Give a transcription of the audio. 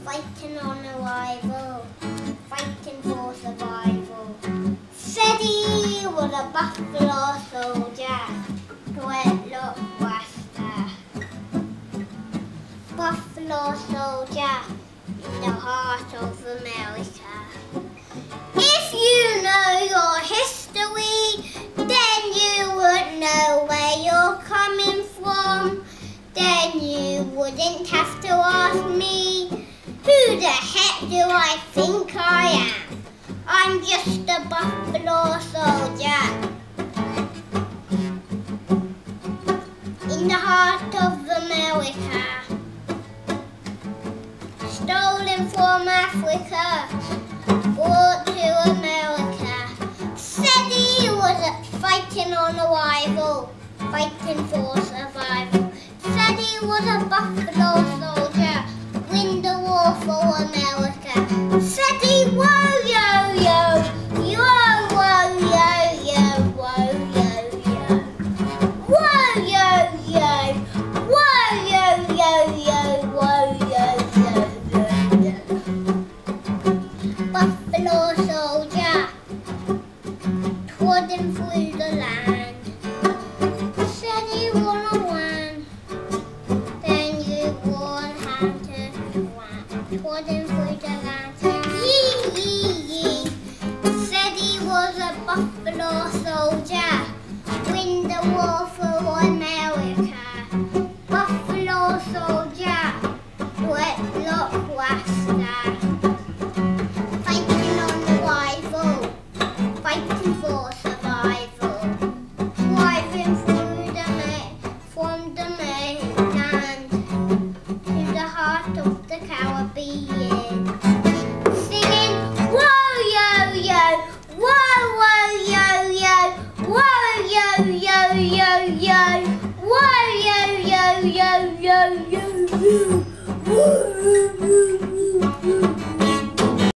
fighting on arrival, fighting for survival. Said he was a buffalo soldier, great blockbuster. Buffalo soldier in the heart of America. If you know your history, then you would know where you're coming from. Then you wouldn't have to ask me, who the heck do I think I am? I'm just a buffalo soldier in the heart of America, stolen from Africa, brought to America. Said he was fighting on arrival, fighting for survival. Said he was a buffalo soldier, win the war for America. Said he whoa yo yo, yo whoa yo yo, whoa yo yo, whoa yo yo, whoa yo yo yo, whoa yo yo yo. Buffalo soldier, trotting through the land. Said he wanna win, then you would have to run. Trotting through the land. Yee yee yee. Said he was a buffalo soldier, win the war for America. Buffalo soldier, great blockbuster. Fighting on arrival, fighting for survival. Driving through from the mainland to the heart of the Caribbean. Singing, whoa yo yo, whoa whoa yo yo, whoa yo yo yo yo, whoa yo yo yo yo yo yo.